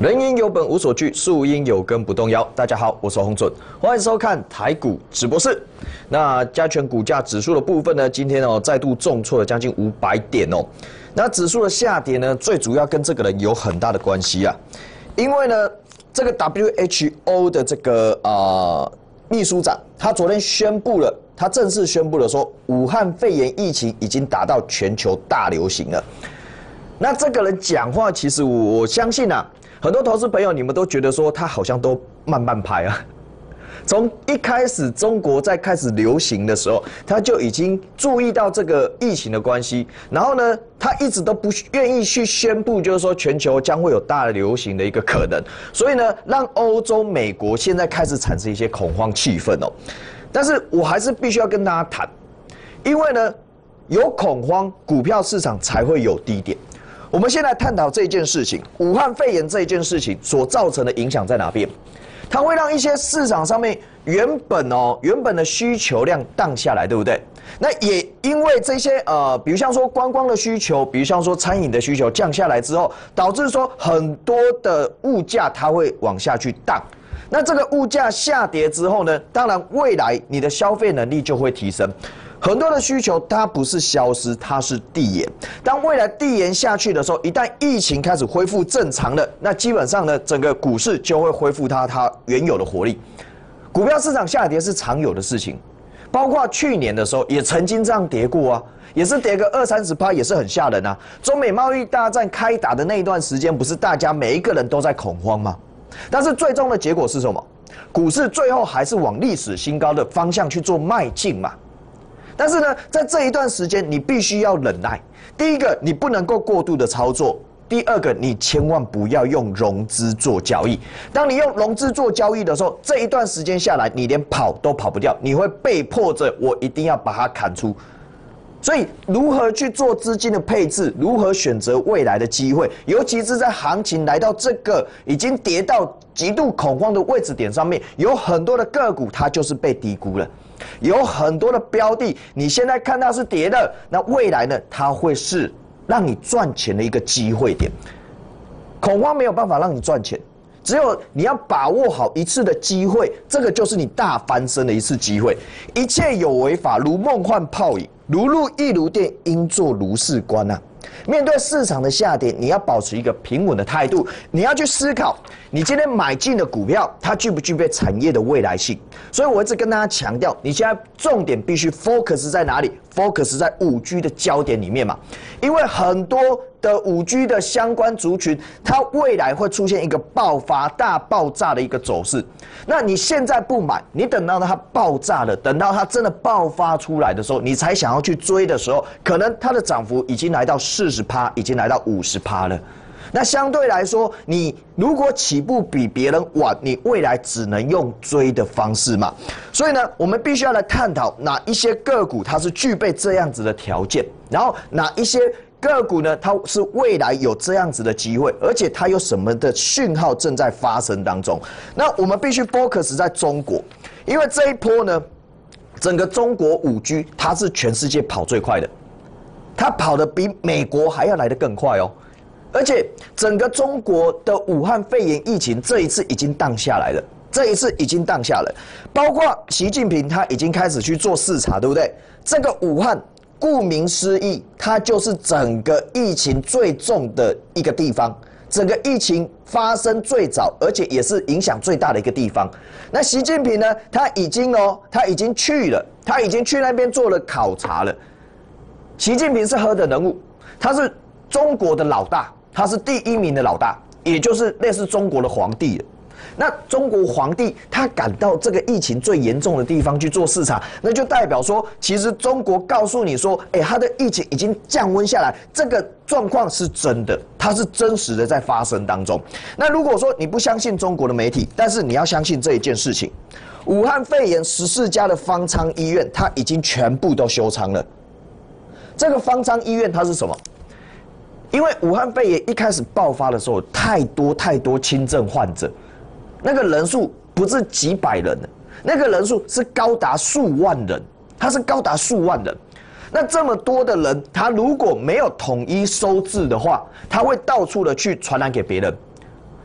人因有本无所惧，树因有根不动摇。大家好，我是洪准，欢迎收看台股直播室。那加权股价指数的部分呢，今天再度重挫了将近500点哦。那指数的下跌呢，最主要跟这个人有很大的关系啊，因为呢，这个 WHO 的这个秘书长，他昨天宣布了，他正式宣布了说，武汉肺炎疫情已经达到全球大流行了。那这个人讲话，其实我相信啊。很多投资朋友，你们都觉得说他好像都慢慢拍啊。从一开始中国在开始流行的时候，他就已经注意到这个疫情的关系，然后呢，他一直都不愿意去宣布，就是说全球将会有大流行的一个可能，所以呢，让欧洲、美国现在开始产生一些恐慌气氛哦。但是我还是必须要跟大家谈，因为呢，有恐慌，股票市场才会有低点。我们先来探讨这件事情，武汉肺炎这件事情所造成的影响在哪边？它会让一些市场上面原本的需求量荡下来，对不对？那也因为这些比如像说观光的需求，比如像说餐饮的需求降下来之后，导致说很多的物价它会往下去荡。那这个物价下跌之后呢，当然未来你的消费能力就会提升。很多的需求它不是消失，它是递延。当未来递延下去的时候，一旦疫情开始恢复正常了，那基本上呢，整个股市就会恢复它原有的活力。股票市场下跌是常有的事情，包括去年的时候也曾经这样跌过啊，也是跌个20-30%，也是很吓人啊。中美贸易大战开打的那一段时间，不是大家每一个人都在恐慌吗？但是最终的结果是什么？股市最后还是往历史新高的方向去做迈进嘛。但是呢，在这一段时间，你必须要忍耐。第一个，你不能够过度的操作；第二个，你千万不要用融资做交易。当你用融资做交易的时候，这一段时间下来，你连跑都跑不掉，你会被迫着我一定要把它砍出。所以，如何去做资金的配置，如何选择未来的机会，尤其是在行情来到这个已经跌到极度恐慌的位置点上面，有很多的个股它就是被低估了。有很多的标的，你现在看到是跌的，那未来呢，它会是让你赚钱的一个机会点。恐慌没有办法让你赚钱，只有你要把握好一次的机会，这个就是你大翻身的一次机会。一切有为法，如梦幻泡影，如入亦如电，应作如是观啊。面对市场的下跌，你要保持一个平稳的态度，你要去思考，你今天买进的股票，它具不具备产业的未来性？所以我一直跟大家强调，你现在重点必须 focus 在哪里 ？focus 在5G 的焦点里面嘛，因为很多的5G 的相关族群，它未来会出现一个爆发、大爆炸的一个走势。那你现在不买，你等到它爆炸了，等到它真的爆发出来的时候，你才想要去追的时候，可能它的涨幅已经来到40%，已经来到50%了。那相对来说，你如果起步比别人晚，你未来只能用追的方式嘛。所以呢，我们必须要来探讨哪一些个股它是具备这样子的条件，然后哪一些个股呢，它是未来有这样子的机会，而且它有什么的讯号正在发生当中。那我们必须 focus 在中国，因为这一波呢，整个中国5G 它是全世界跑最快的，它跑得比美国还要来得更快哦。而且整个中国的武汉肺炎疫情这一次已经荡下来了，包括习近平他已经开始去做视察，对不对？这个武汉顾名思义，它就是整个疫情最重的一个地方，整个疫情发生最早，而且也是影响最大的一个地方。那习近平呢，他已经去了，他已经去那边做了考察了。习近平是何等人物？他是中国的老大。他是第1名的老大，也就是类似中国的皇帝了。那中国皇帝他赶到这个疫情最严重的地方去做视察，那就代表说，其实中国告诉你说，他的疫情已经降温下来，这个状况是真的，它是真实的在发生当中。那如果说你不相信中国的媒体，但是你要相信这一件事情，武汉肺炎14家的方舱医院，它已经全部都休舱了。这个方舱医院它是什么？因为武汉肺炎一开始爆发的时候，太多轻症患者，那个人数不是几百人的，那个人数是高达数万人，它是高达数万人。那这么多的人，他如果没有统一收治的话，他会到处的去传染给别人。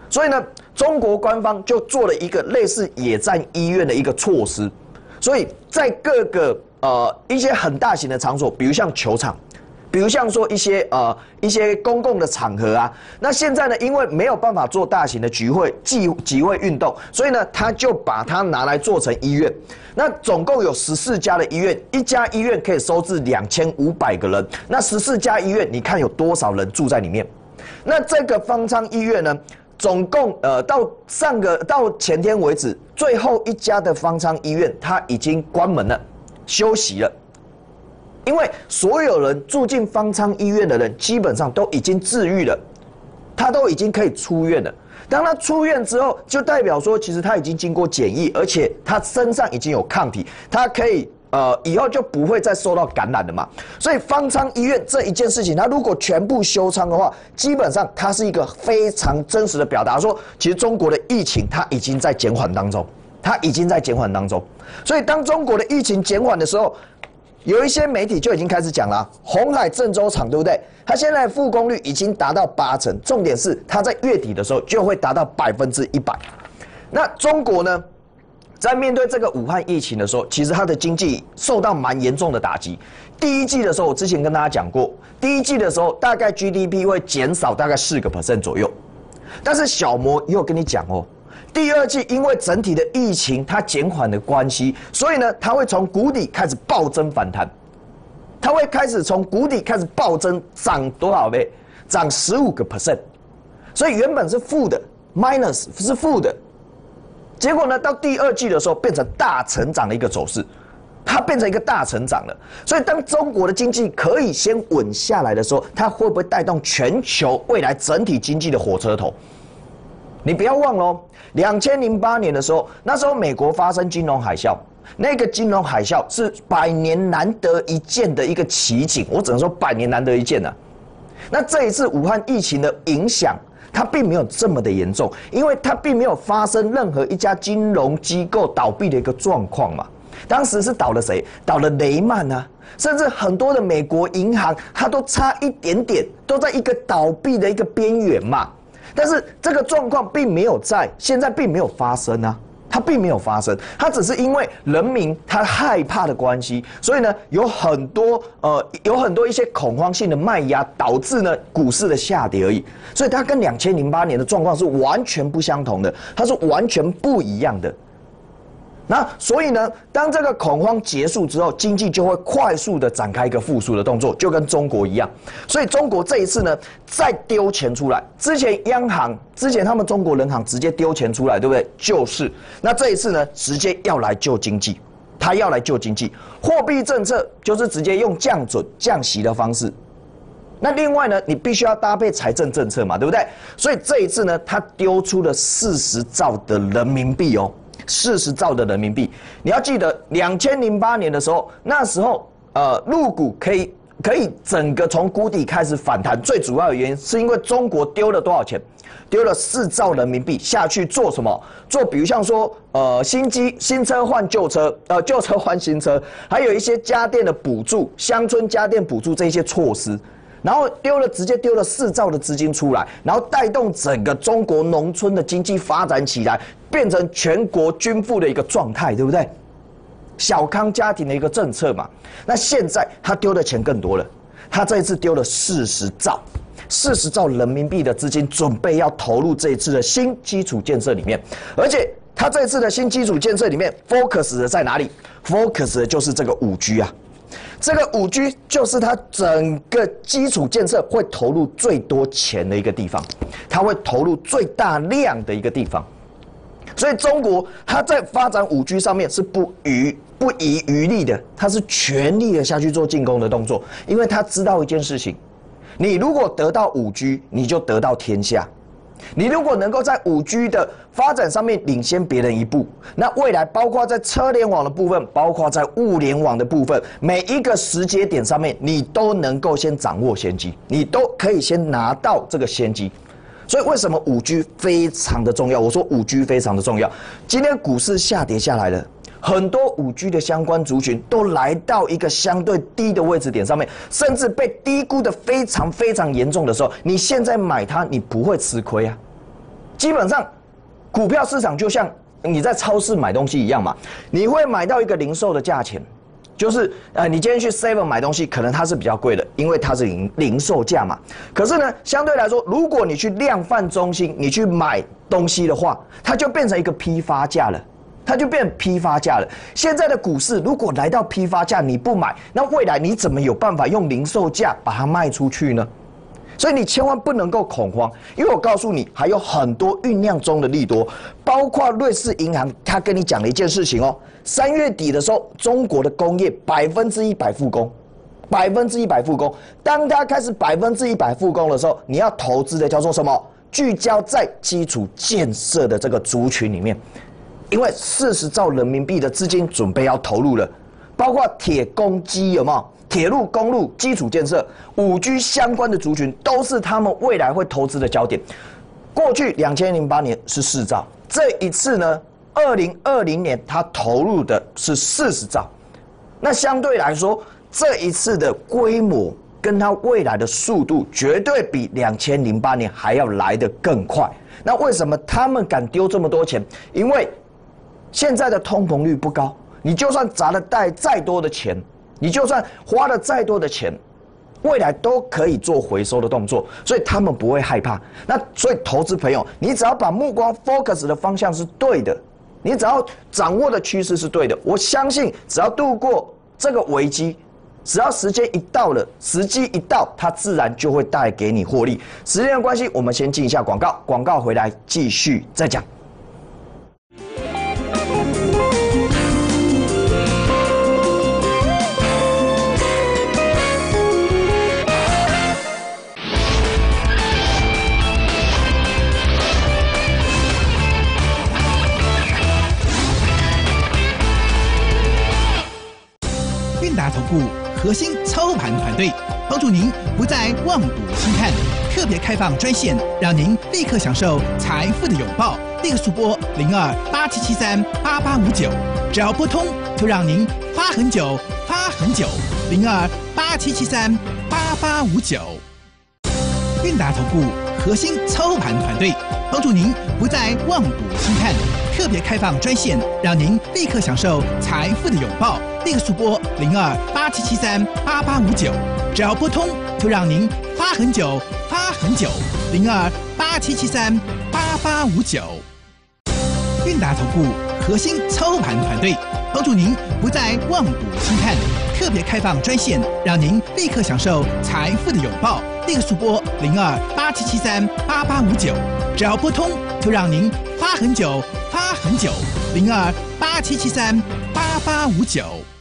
所以呢，中国官方就做了一个类似野战医院的一个措施，所以在各个一些很大型的场所，比如像球场。比如像说一些公共的场合啊，那现在呢，因为没有办法做大型的集会运动，所以呢，他就把它拿来做成医院。那总共有14家的医院，一家医院可以收治2500个人。那14家医院，你看有多少人住在里面？那这个方舱医院呢，总共到前天为止，最后一家的方舱医院它已经关门了，休息了。因为所有人住进方舱医院的人，基本上都已经治愈了，他都已经可以出院了。当他出院之后，就代表说，其实他已经经过检疫，而且他身上已经有抗体，他可以以后就不会再受到感染了嘛。所以方舱医院这一件事情，他如果全部休舱的话，基本上它是一个非常真实的表达，说其实中国的疫情它已经在减缓当中，所以当中国的疫情减缓的时候，有一些媒体就已经开始讲了，鸿海郑州厂对不对？它现在复工率已经达到80%，重点是它在月底的时候就会达到100%。那中国呢，在面对这个武汉疫情的时候，其实它的经济受到蛮严重的打击。第一季的时候，我之前跟大家讲过，第一季的时候大概 GDP 会减少大概4% 左右，但是小摩也有跟你讲哦。第二季因为整体的疫情它减缓的关系，所以呢，它会从谷底开始暴增反弹，它会开始从谷底开始暴增，涨多少倍？涨15%。所以原本是负的 ，minus 是负的，结果呢，到第二季的时候变成大成长的一个走势，它变成一个大成长了。所以当中国的经济可以先稳下来的时候，它会不会带动全球未来整体经济的火车头？你不要忘了哦，2008年的时候，那时候美国发生金融海啸，那个金融海啸是100年难得一见的一个奇景，我只能说100年难得一见啊。那这一次武汉疫情的影响，它并没有这么的严重，因为它并没有发生任何一家金融机构倒闭的一个状况嘛。当时是倒了谁？倒了雷曼啊，甚至很多的美国银行，它都差一点点，都在一个倒闭的一个边缘嘛。但是这个状况并没有现在并没有发生啊，它并没有发生，它只是因为人民他害怕的关系，所以呢有很多一些恐慌性的卖压，导致呢股市的下跌而已。所以它跟2008年的状况是完全不相同的，它是完全不一样的。那所以呢，当这个恐慌结束之后，经济就会快速的展开一个复苏的动作，就跟中国一样。所以中国这一次呢，再丢钱出来，之前他们中国人行直接丢钱出来，对不对？就是，那这一次呢，直接要来救经济，他要来救经济，货币政策就是直接用降准、降息的方式。那另外呢，你必须要搭配财政政策嘛，对不对？所以这一次呢，他丢出了40兆的人民币哦。40兆的人民币，你要记得，2008年的时候，那时候陆股可以整个从谷底开始反弹，最主要的原因是因为中国丢了多少钱？丢了4兆人民币下去做什么？做比如像说新车换旧车，旧车换新车，还有一些家电的补助，乡村家电补助这些措施。然后直接丢了4兆的资金出来，然后带动整个中国农村的经济发展起来，变成全国均富的一个状态，对不对？小康家庭的一个政策嘛。那现在他丢的钱更多了，他这一次丢了40兆人民币的资金，准备要投入这一次的新基础建设里面，而且他这一次的新基础建设里面 focus 的在哪里 ？focus 的就是这个5G 啊。这个5G 就是它整个基础建设会投入最多钱的一个地方，它会投入最大量的一个地方，所以中国它在发展5G上面是不遗余力的，它是全力的下去做进攻的动作，因为它知道一件事情，你如果得到5G，你就得到天下。你如果能够在5G 的发展上面领先别人一步，那未来包括在车联网的部分，包括在物联网的部分，每一个时节点上面，你都能够先掌握先机，你都可以先拿到这个先机。所以为什么5G 非常的重要？我说5G 非常的重要。今天股市下跌下来了，很多5G 的相关族群都来到一个相对低的位置点上面，甚至被低估的非常非常严重的时候，你现在买它，你不会吃亏啊， 基本上，股票市场就像你在超市买东西一样嘛，你会买到一个零售的价钱，就是你今天去 Seven 买东西，可能它是比较贵的，因为它是零售价嘛。可是呢，相对来说，如果你去量贩中心，你去买东西的话，它就变成一个批发价了。它就变批发价了。现在的股市如果来到批发价，你不买，那未来你怎么有办法用零售价把它卖出去呢？所以你千万不能够恐慌，因为我告诉你，还有很多酝酿中的利多，包括瑞士银行，他跟你讲了一件事情哦，3月底的时候，中国的工业100%复工，100%复工。当它开始100%复工的时候，你要投资的叫做什么？聚焦在基础建设的这个族群里面。因为40兆人民币的资金准备要投入了，包括铁公基有没有？铁路、公路、基础建设、5G 相关的族群，都是他们未来会投资的焦点。过去2008年是4兆，这一次呢，2020年它投入的是40兆。那相对来说，这一次的规模跟它未来的速度，绝对比2008年还要来得更快。那为什么他们敢丢这么多钱？因为现在的通膨率不高，你就算砸了再多的钱，你就算花了再多的钱，未来都可以做回收的动作，所以他们不会害怕。那所以投资朋友，你只要把目光 focus 的方向是对的，你只要掌握的趋势是对的，我相信只要度过这个危机，只要时间一到了，时机一到，它自然就会带给你获利。时间的关系，我们先进一下广告，广告回来继续再讲。 达投顾核心操盘团队，帮助您不再望股兴叹，特别开放专线，让您立刻享受财富的拥抱。立刻速拨02-8773-8859，只要拨通，就让您发很久，发很久。02-8773-8859。韵达投顾核心操盘团队，帮助您不再望股兴叹，特别开放专线，让您立刻享受财富的拥抱。立刻速拨02-8773-8859，只要拨通，就让您发很久，发很久。02-8773-8859。韵达投顾核心操盘团队，帮助您不再望股兴叹，特别开放专线，让您立刻享受财富的拥抱。立刻速拨02-8773-8859，只要拨通，就让您发很久，发很久。02-8773-8859。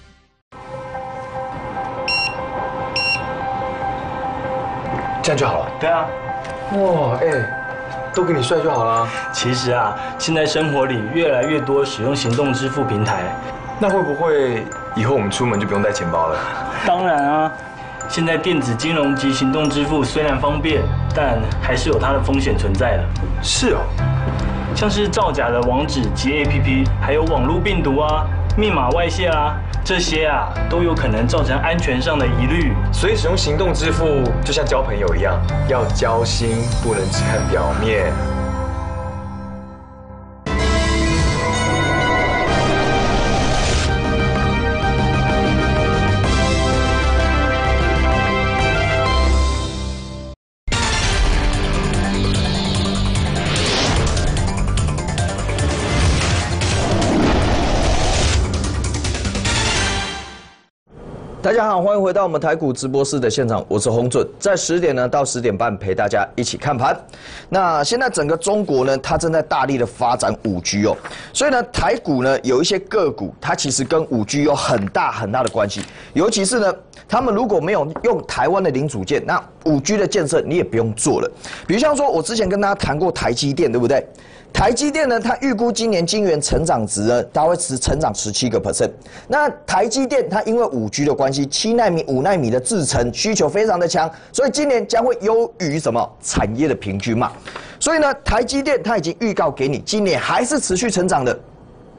这样就好了。 对啊。 哇，都给你帅就好了。 其实啊，现在生活里越来越多使用行动支付平台， 那会不会以后我们出门就不用带钱包了？ 当然啊，现在电子金融及行动支付虽然方便，但还是有它的风险存在的。 是哦， 像是造假的网址及 APP， 还有网络病毒啊、密码外泄啊，这些啊都有可能造成安全上的疑虑。 所以使用行动支付就像交朋友一样，要交心，不能只看表面。 大家好，欢迎回到我们台股直播室的现场，我是洪准，在10点呢到10点半陪大家一起看盘。那现在整个中国呢，它正在大力的发展5G 哦，所以呢，台股呢有一些个股，它其实跟5G 有很大的关系，尤其是呢，他们如果没有用台湾的零组件，那5G 的建设你也不用做了。比如像说，我之前跟大家谈过台积电，对不对？台积电呢，它预估今年晶圆成长值呢，它会成长17%。那台积电它因为5G 的关系，7奈米、5奈米的制程需求非常的强，所以今年将会优于什么产业的平均嘛。所以呢，台积电它已经预告给你，今年还是持续成长的。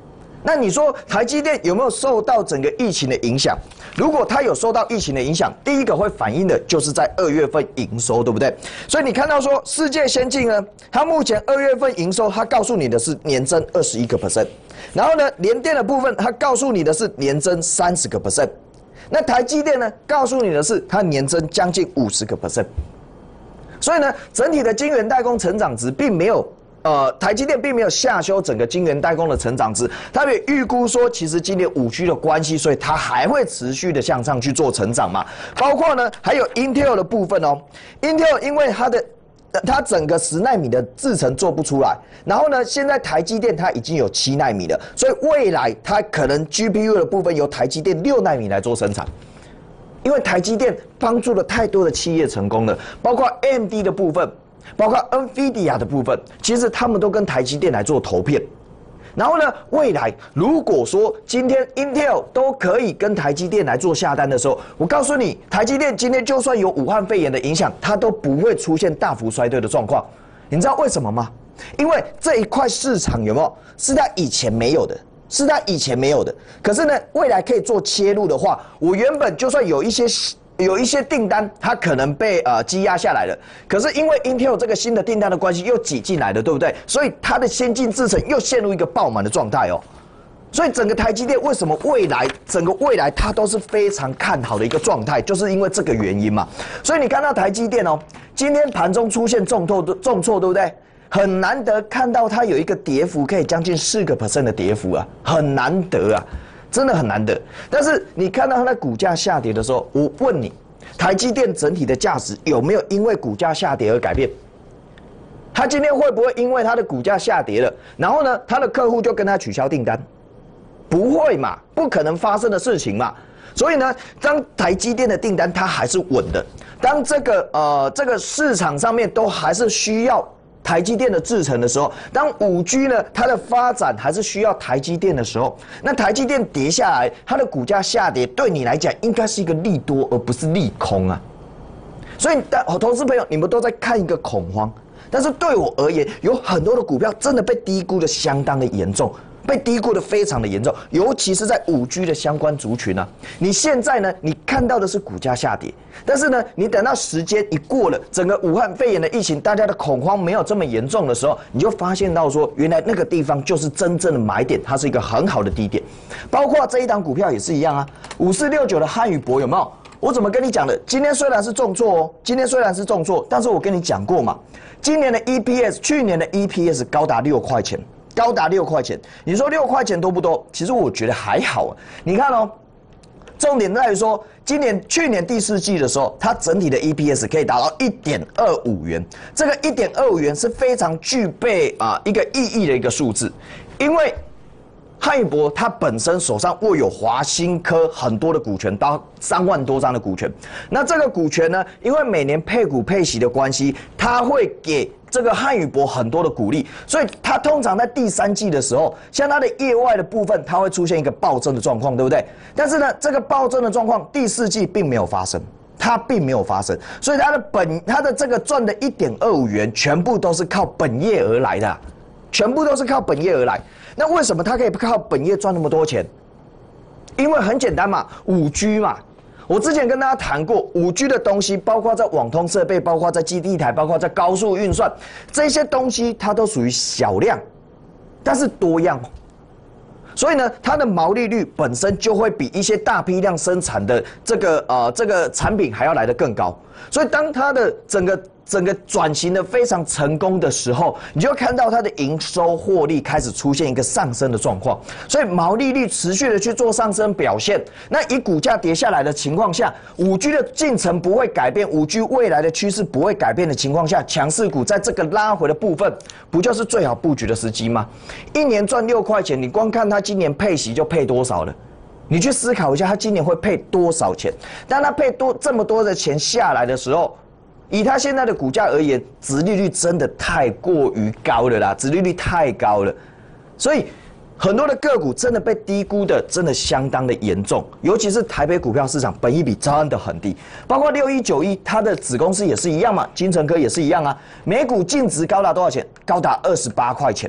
那你说台积电有没有受到整个疫情的影响？如果它有受到疫情的影响，第一个会反映的就是在2月份营收，对不对？所以你看到说世界先进呢，它目前2月份营收，它告诉你的是年增21%，然后呢，联电的部分它告诉你的是年增30%，那台积电呢告诉你的是它年增将近50%，所以呢，整体的晶圆代工成长值并没有。台积电并没有下修整个晶圆代工的成长值，他们也预估说，其实今年5G 的关系，所以它还会持续的向上去做成长嘛。包括呢，还有 Intel 的部分哦 ，Intel 因为它整个10奈米的制程做不出来，然后呢，现在台积电它已经有7奈米了，所以未来它可能 GPU 的部分由台积电6奈米来做生产。因为台积电帮助了太多的企业成功了，包括 AMD 的部分。包括 NVIDIA 的部分，其实他们都跟台积电来做投片。然后呢，未来如果说今天 Intel 都可以跟台积电来做下单的时候，我告诉你，台积电今天就算有武汉肺炎的影响，它都不会出现大幅衰退的状况。你知道为什么吗？因为这一块市场有没有是它以前没有的，是它以前没有的。可是呢，未来可以做切入的话，我原本就算有一些订单，它可能被积压下来了，可是因为 Intel 这个新的订单的关系又挤进来了，对不对？所以它的先进制程又陷入一个爆满的状态哦。所以整个台积电为什么整个未来它都是非常看好的一个状态，就是因为这个原因嘛。所以你看到台积电哦，今天盘中出现重挫，对不对？很难得看到它有一个跌幅可以将近4% 的跌幅啊，很难得啊。真的很难得，但是你看到它的股价下跌的时候，我问你，台积电整体的价值有没有因为股价下跌而改变？它今天会不会因为它的股价下跌了，然后呢，它的客户就跟它取消订单？不会嘛，不可能发生的事情嘛。所以呢，当台积电的订单它还是稳的，当这个市场上面都还是需要台积电的制程的时候，当5G 呢它的发展还是需要台积电的时候，那台积电跌下来，它的股价下跌，对你来讲应该是一个利多，而不是利空啊。所以，投资朋友，你们都在看一个恐慌，但是对我而言，有很多的股票真的被低估的相当的严重。被低估的非常的严重，尤其是在5G 的相关族群啊。你现在呢，你看到的是股价下跌，但是呢，你等到时间一过了，整个武汉肺炎的疫情，大家的恐慌没有这么严重的时候，你就发现到说，原来那个地方就是真正的买点，它是一个很好的低点。包括这一档股票也是一样啊，5469的汉语博有没有？我怎么跟你讲的？今天虽然是重挫哦，但是我跟你讲过嘛，今年的 EPS， 去年的 EPS 高达6块钱。高达6块钱，你说6块钱多不多？其实我觉得还好啊。你看哦，重点在于说，去年第4季的时候，它整体的 EPS 可以达到1.25元，这个1.25元是非常具备一个意义的一个数字，因为汉语博它本身手上握有华新科很多的股权，到3万多张的股权。那这个股权呢，因为每年配股配息的关系，它会给这个汉语博很多的鼓励，所以它通常在第3季的时候，像它的业外的部分，它会出现一个暴增的状况，对不对？但是呢，这个暴增的状况第4季并没有发生。它并没有发生，所以它的这个赚的1.25元，全部都是靠本业而来的，全部都是靠本业而来。那为什么它可以靠本业赚那么多钱？因为很简单嘛，5G 嘛。我之前跟大家谈过，5G 的东西，包括在网通设备，包括在基地台，包括在高速运算，这些东西它都属于小量，但是多样。所以呢，它的毛利率本身就会比一些大批量生产的这个产品还要来得更高。所以当它的整个转型的非常成功的时候，你就看到它的营收获利开始出现一个上升的状况，所以毛利率持续的去做上升表现。那以股价跌下来的情况下，5G 的进程不会改变，5G 未来的趋势不会改变的情况下，强势股在这个拉回的部分，不就是最好布局的时机吗？1年赚6块钱，你光看它今年配息就配多少了？你去思考一下，它今年会配多少钱？当它配这么多的钱下来的时候，以它现在的股价而言，殖利率真的太过于高了啦，殖利率太高了，所以很多的个股真的被低估的，真的相当的严重。尤其是台北股票市场，本益比真的很低，包括6191，它的子公司也是一样嘛，精诚科也是一样啊，每股净值高达多少钱？高达28块钱。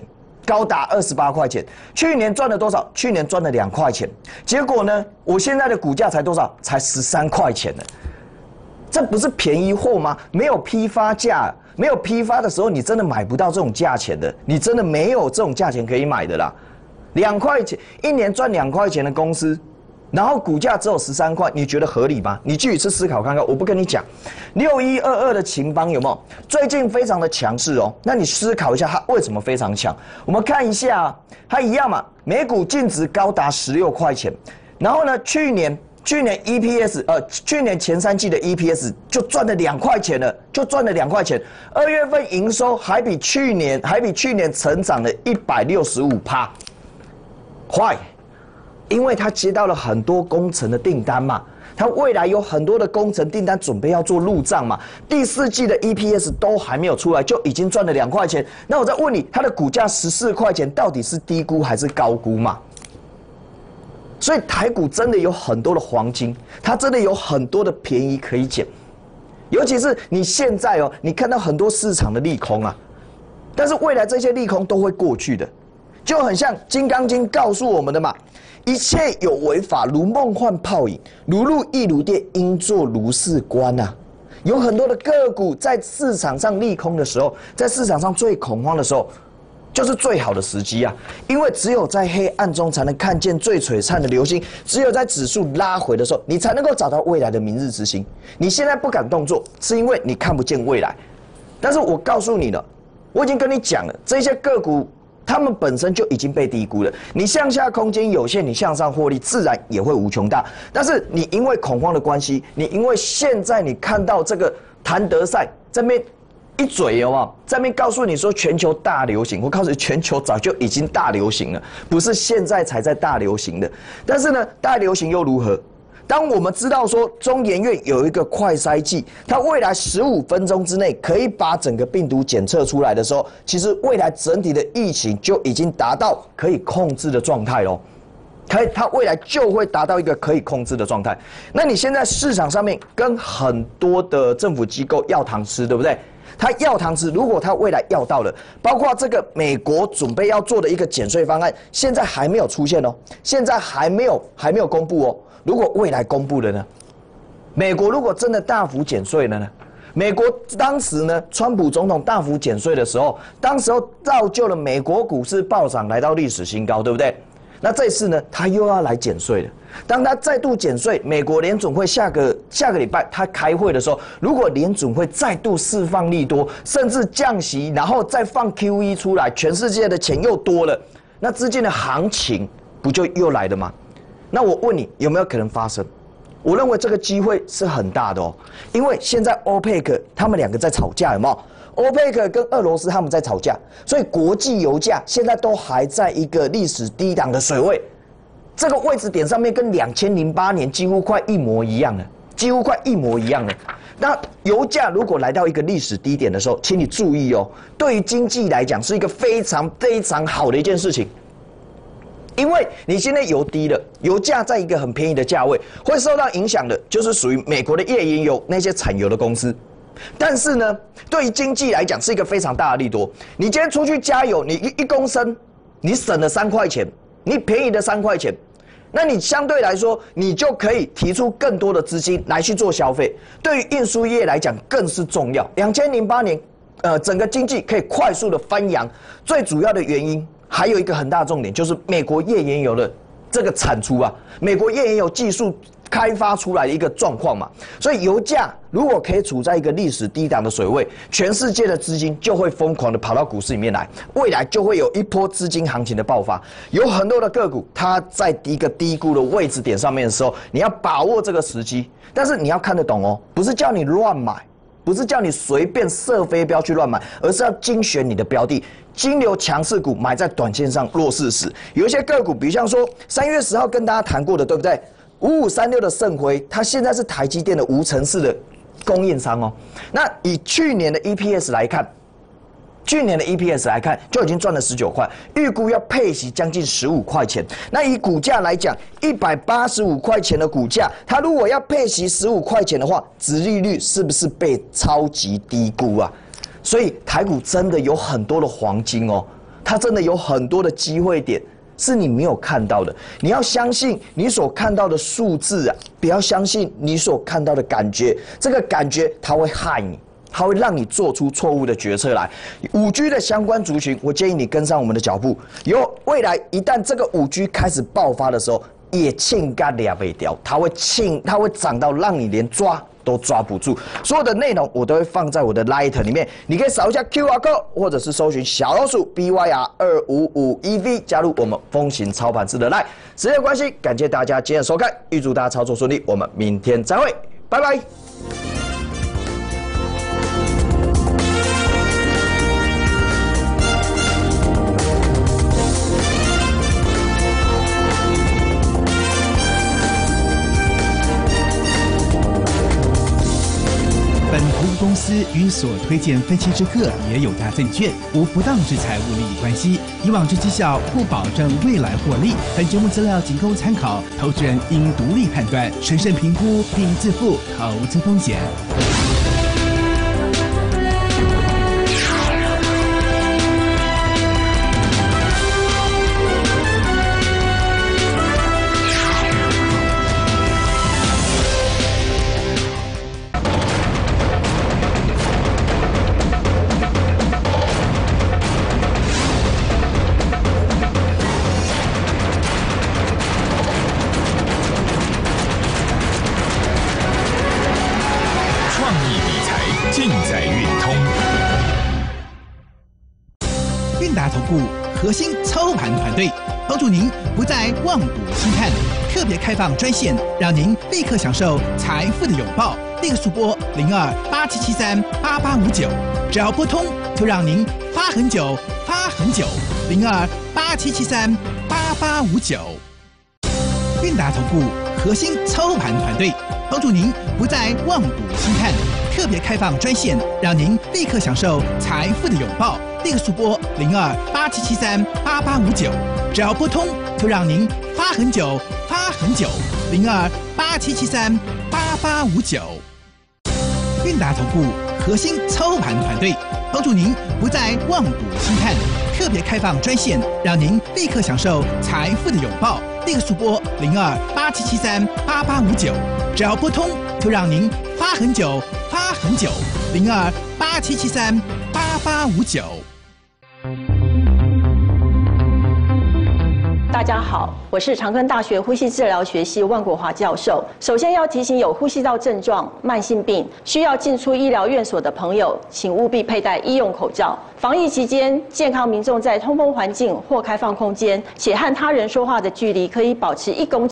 高达28块钱。去年赚了多少？去年赚了2块钱。结果呢，我现在的股价才多少？才13块钱呢。这不是便宜货吗？没有批发价，没有批发的时候，你真的买不到这种价钱的，你真的没有这种价钱可以买的啦。2块钱，一年赚2块钱的公司，然后股价只有13块，你觉得合理吗？你继续去思考看看。我不跟你讲，6122的秦邦有没有？最近非常的强势哦。那你思考一下，它为什么非常强？我们看一下，它一样嘛，每股净值高达16块钱，然后呢，去年 EPS， 去年前3季的 EPS 就赚了2块钱了，就赚了2块钱。2月份营收还比去年成长了165%，坏，因为他接到了很多工程的订单嘛，他未来有很多的工程订单准备要做入账嘛。第4季的 EPS 都还没有出来，就已经赚了2块钱。那我再问你，它的股价14块钱，到底是低估还是高估嘛？所以台股真的有很多的黄金，它真的有很多的便宜可以捡，尤其是你现在哦，你看到很多市场的利空啊，但是未来这些利空都会过去的，就很像《金刚经》告诉我们的嘛，一切有为法，如梦幻泡影，如露亦如电，应作如是观啊。有很多的个股在市场上利空的时候，在市场上最恐慌的时候，就是最好的时机啊！因为只有在黑暗中才能看见最璀璨的流星，只有在指数拉回的时候，你才能够找到未来的明日之星。你现在不敢动作，是因为你看不见未来。但是我告诉你了，我已经跟你讲了，这些个股它们本身就已经被低估了。你向下空间有限，你向上获利自然也会无穷大。但是你因为恐慌的关系，你因为现在你看到这个谭德赛这边一嘴有没有？在那边告诉你说全球大流行，我告诉你，全球早就已经大流行了，不是现在才在大流行的。但是呢，大流行又如何？当我们知道说中研院有一个快筛剂，它未来15分钟之内可以把整个病毒检测出来的时候，其实未来整体的疫情就已经达到可以控制的状态咯。它未来就会达到一个可以控制的状态。那你现在市场上面跟很多的政府机构要糖吃，对不对？他要糖吃，如果他未来要到了，包括这个美国准备要做的一个减税方案，现在还没有出现哦，现在还没有公布哦。如果未来公布了呢？美国如果真的大幅减税了呢？美国当时呢，川普总统大幅减税的时候，当时候造就了美国股市暴涨，来到历史新高，对不对？那这次呢，他又要来减税了。当他再度减税，美国联准会下个礼拜他开会的时候，如果联准会再度释放利多，甚至降息，然后再放 QE 出来，全世界的钱又多了，那资金的行情不就又来了吗？那我问你，有没有可能发生？我认为这个机会是很大的哦，因为现在 OPEC 他们2个在吵架，有没有？OPEC 跟俄罗斯他们在吵架，所以国际油价现在都还在一个历史低档的水位，这个位置点上面跟2008年几乎快一模一样了，几乎快一模一样了。那油价如果来到一个历史低点的时候，请你注意哦，对于经济来讲是一个非常非常好的一件事情。因为你现在油低了，油价在一个很便宜的价位，会受到影响的就是属于美国的页岩油那些产油的公司。但是呢，对于经济来讲是一个非常大的利多。你今天出去加油，你一公升，你省了3块钱，你便宜的3块钱，那你相对来说，你就可以提出更多的资金来去做消费。对于运输业来讲更是重要。2008年，整个经济可以快速的翻扬，最主要的原因还有一个很大的重点，就是美国页岩油的这个产出啊，美国页岩油技术开发出来的一个状况嘛，所以油价如果可以处在一个历史低档的水位，全世界的资金就会疯狂的跑到股市里面来，未来就会有一波资金行情的爆发。有很多的个股，它在一个低估的位置点上面的时候，你要把握这个时机，但是你要看得懂哦，不是叫你乱买，不是叫你随便射飞镖去乱买，而是要精选你的标的。金流强势股买在短线上弱势时，有一些个股，比如像说3月10号跟大家谈过的，对不对？5536的盛辉，它现在是台积电的无尘室的供应商哦。那以去年的 EPS 来看，就已经赚了19块，预估要配息将近15块钱。那以股价来讲，185块钱的股价，它如果要配息15块钱的话，殖利率是不是被超级低估啊？所以台股真的有很多的黄金哦。 它真的有很多的机会点是你没有看到的。你要相信你所看到的数字啊，不要相信你所看到的感觉。这个感觉它会害你，它会让你做出错误的决策来。5G 的相关族群，我建议你跟上我们的脚步。未来一旦这个5G 开始爆发的时候，也庆干俩北掉，它会涨到让你连抓都抓不住。所有的内容我都会放在我的 Light 里面，你可以扫一下 QR code， 或者是搜寻小老鼠 BYR2551V 加入我们风行操盘式的 Light。时间关系，感谢大家今天的收看，预祝大家操作顺利，我们明天再会，拜拜。 本投资公司与所推荐分期之客也有大证券无不当之财务利益关系，以往之绩效不保证未来获利。本节目资料仅供参考，投资人应独立判断、审慎评估并自负投资风险。韵达投顾核心操盘团队，帮助您不再望股兴叹，特别开放专线，让您立刻享受财富的拥抱。立刻速拨02-8773-8859，只要拨通，就让您发很久，发很久。02-8773-8859。韵达投顾核心操盘团队，帮助您不再望股兴叹，特别开放专线，让您立刻享受财富的拥抱。立刻速拨02-8773-8859，只要拨通，就让您发很久，发很久。02-8773-8859。韵达投顾核心操盘团队，帮助您不再望股兴叹，特别开放专线，让您立刻享受财富的拥抱。立刻速拨02-8773-8859，只要拨通，就让您发很久，发很久。02-8773-8859。 大家好，我是长庚大学呼吸治疗学系万国华教授。首先要提醒有呼吸道症状、慢性病需要进出医疗院所的朋友，请务必佩戴医用口罩。防疫期间，健康民众在通风环境或开放空间，且和他人说话的距离可以保持1公